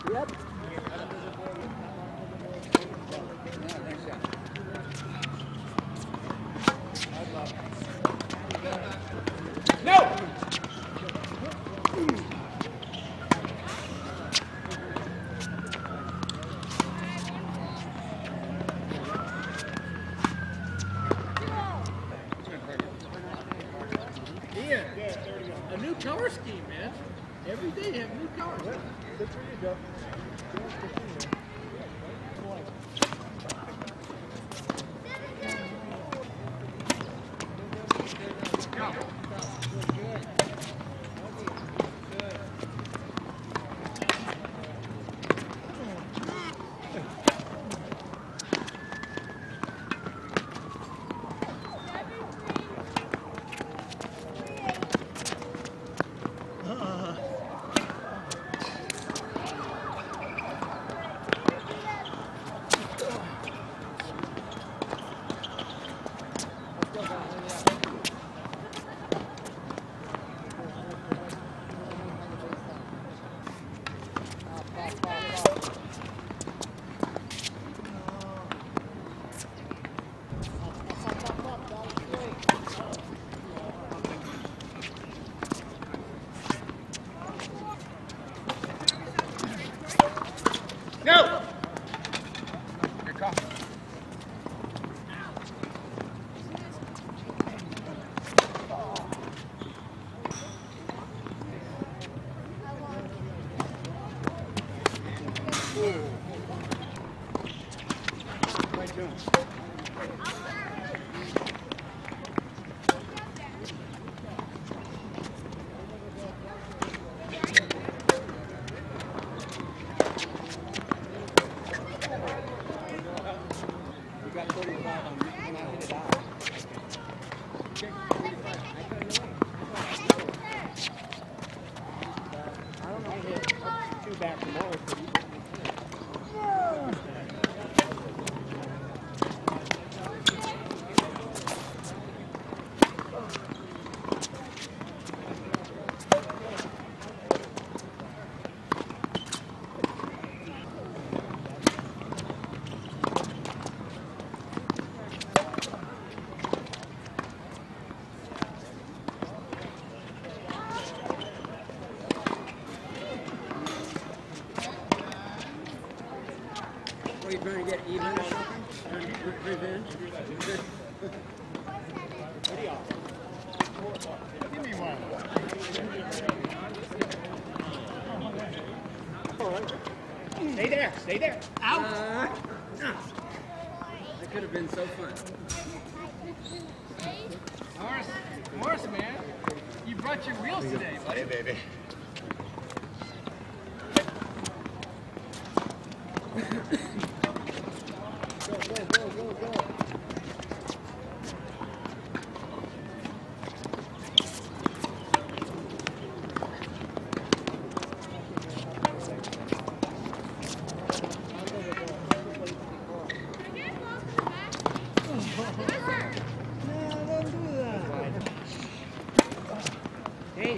Yep. No! Ian, a new color scheme, man. Every day you have new colors. Good for you, Joe. No! Good call. Right doing. Got 35 on me and I hit it out. I don't know, I hit 2 back from over. Are you trying to get even or something? Revenge? Give me one. All right. Stay there. Stay there. Out. That could have been so fun. Morris, man, you brought your wheels today, buddy. Hey, baby. Go. No, don't do that. Hey.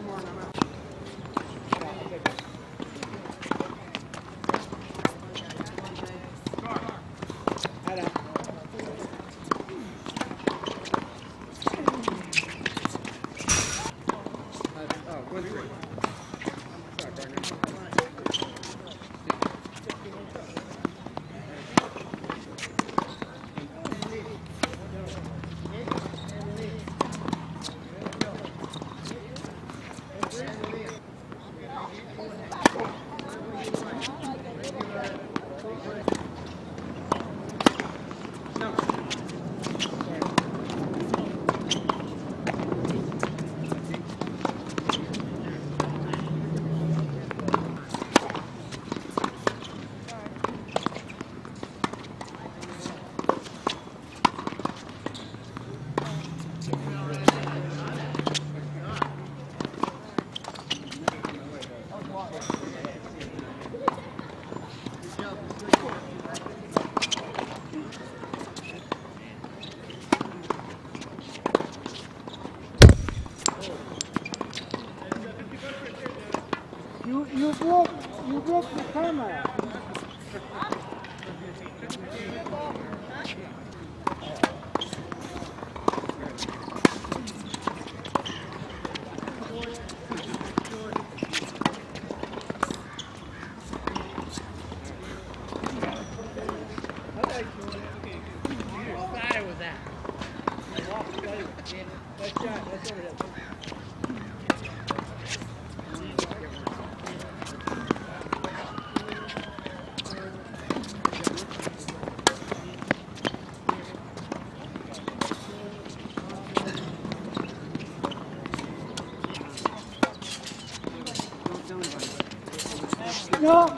You broke the camera. No.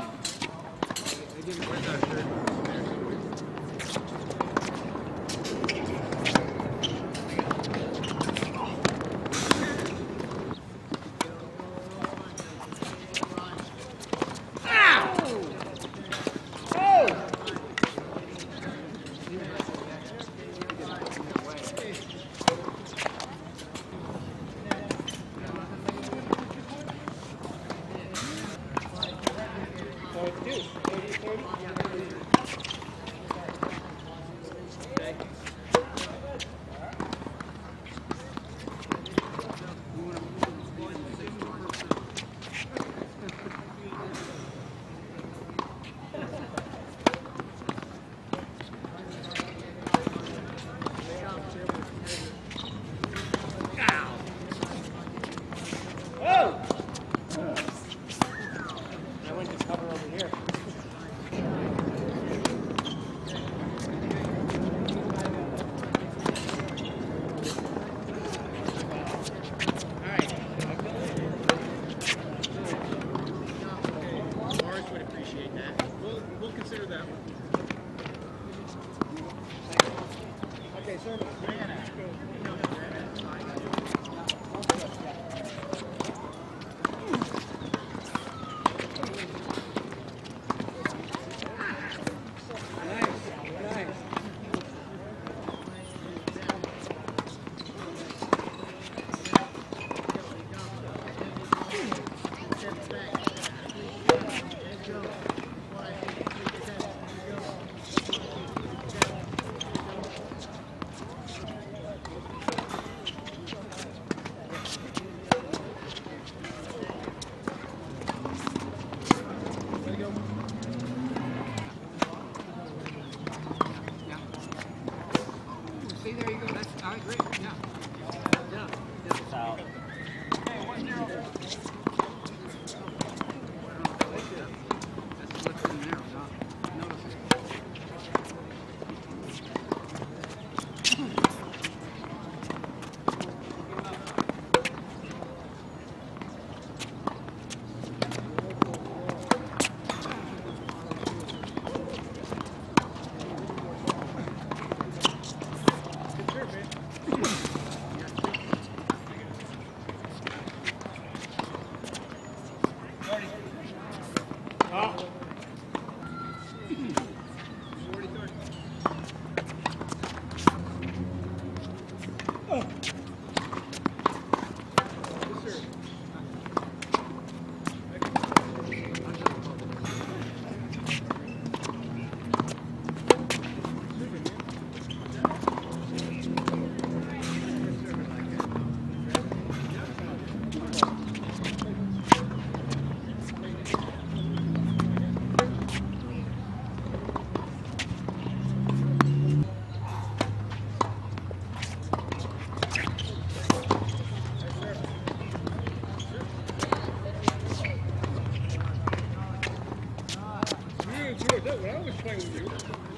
playing with you.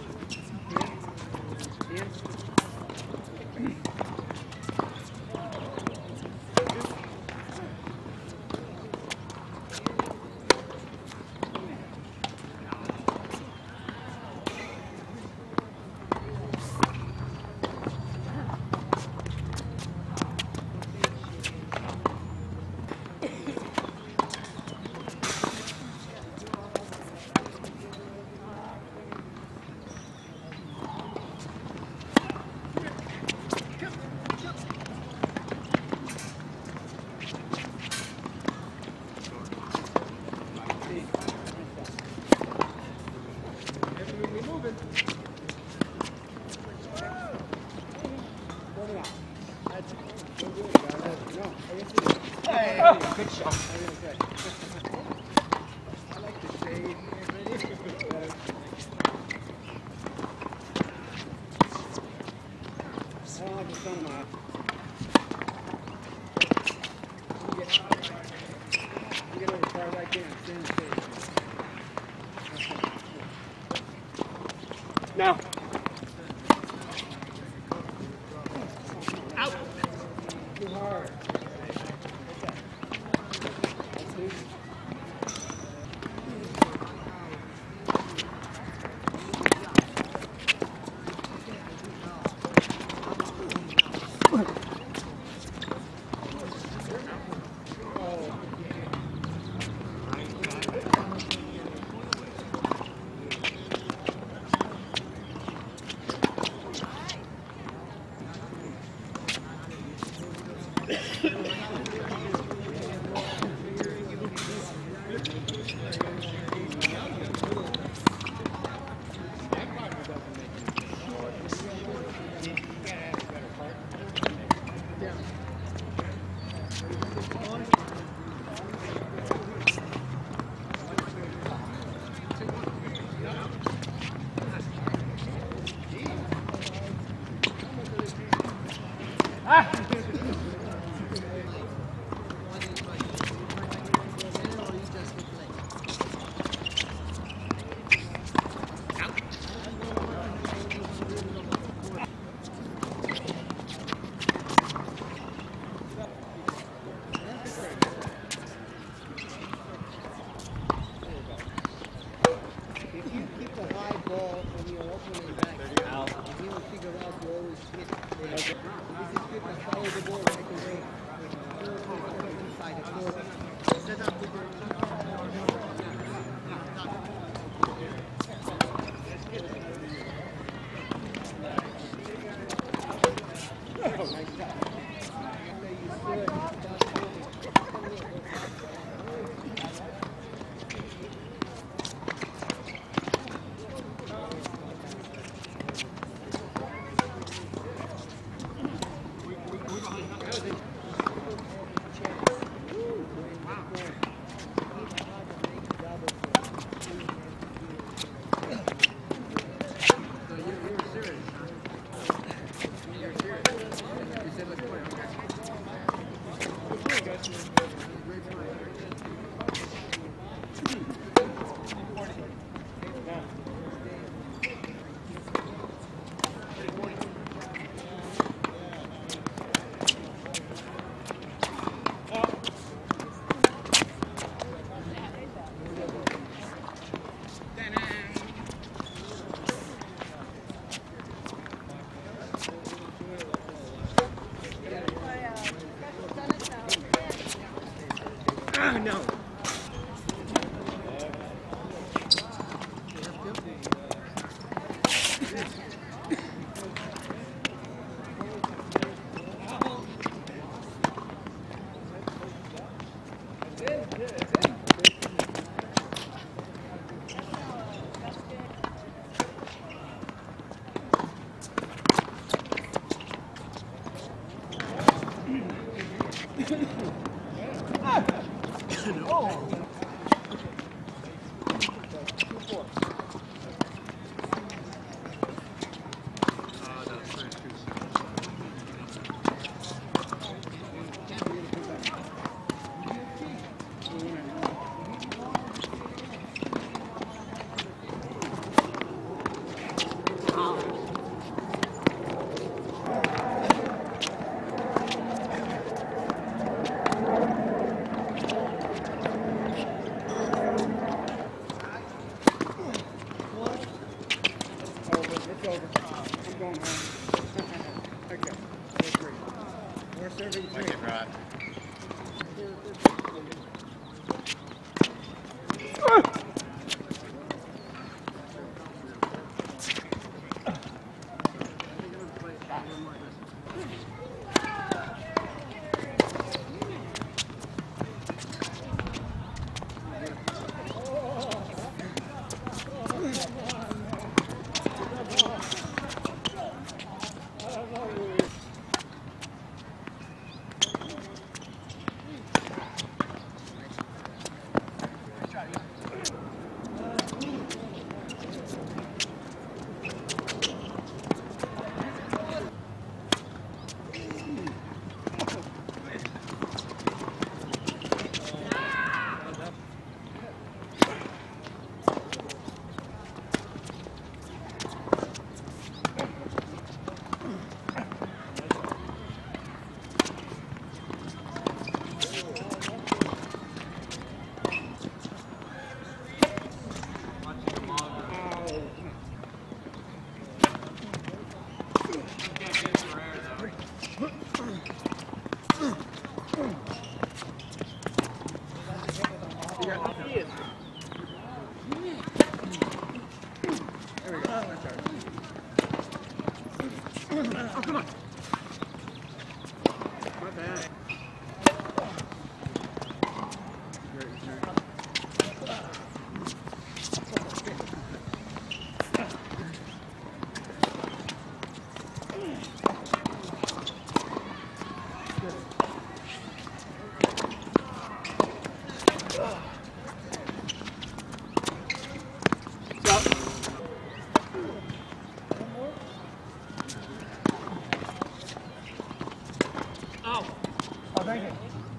Ian? Good shot. I like the shade. I don't like the sun off. You get over as far as I can. Stay in the shade. No. Out. Too hard. No. He is. There we go. That's ours. Oh, come on. Not bad. Oh, thank you.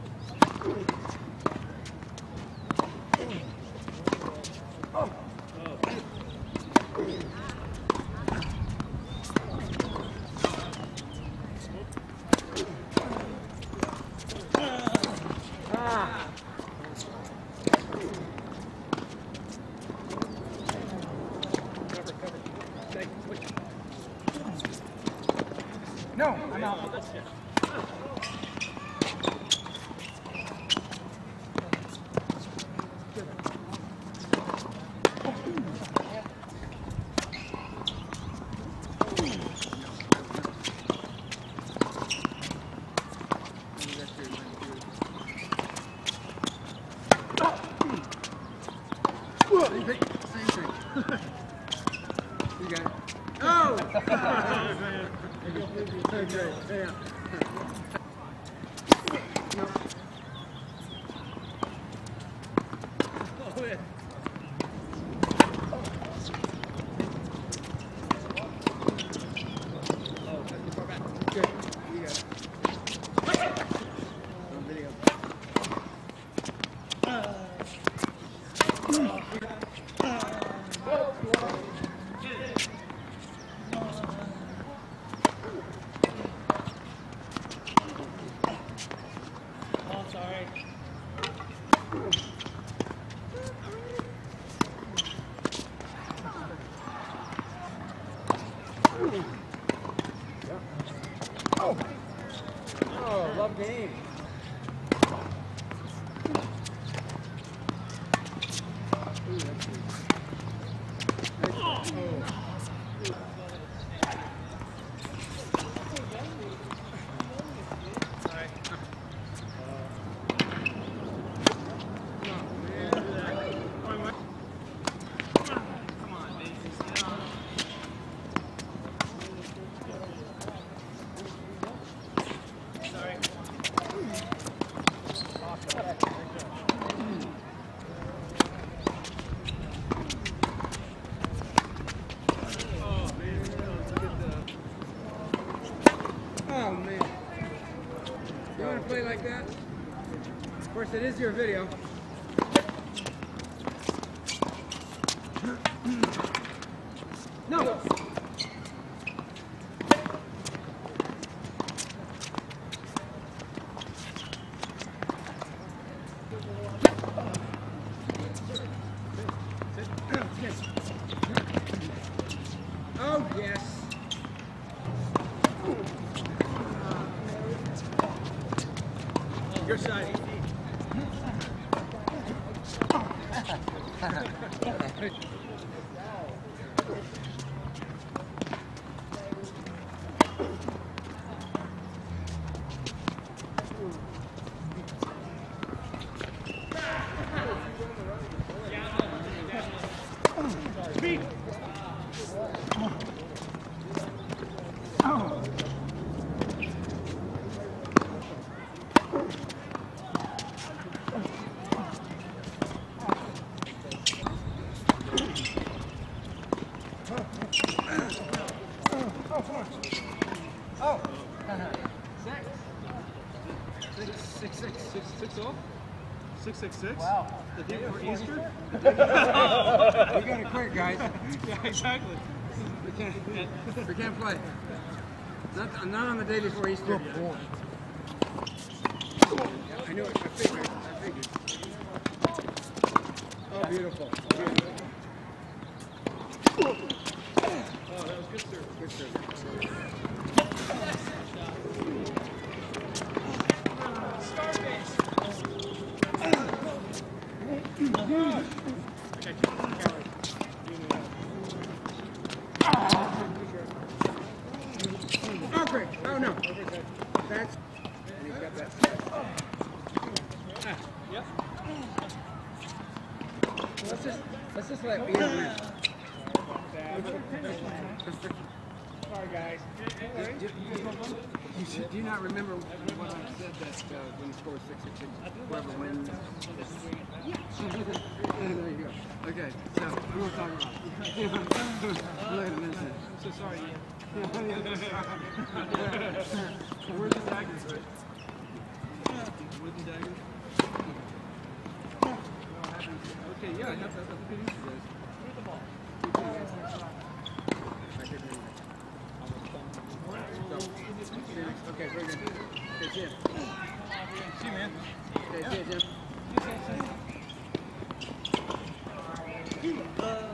No, I'm out. Same thing. You got it. Oh! Okay, yeah. No. Oh, yeah. Oh, that's too far back. Good. You got it. On video. Oh, sorry. Oh! Oh, love game. Ooh, that's good. Nice. Oh. Oh man. You want to play like that? Of course, it is your video. No! Oh, yes. Your side. Speed. Oh. Oh. 666. Wow. The day before Easter? We got it quick, guys. Yeah, exactly. We can't play. Not on the day before Easter. I knew it. I figured. Oh, beautiful. Oh, that was good service. Good service. Starbase. Perfect. Oh no. That's. And he's got that. Yep. Let's just let Ian win. Sorry, guys. Do you not remember what I said that when the score is 6-6, whoever wins? There you go. Okay, so we won't talk about it. Later, listen. I'm so sorry. Where's the daggers? Wooden daggers. Okay, yeah, that's a good use of this. Where's the ball? Okay, very good. Okay, Jim. See you, man. Okay, Jim.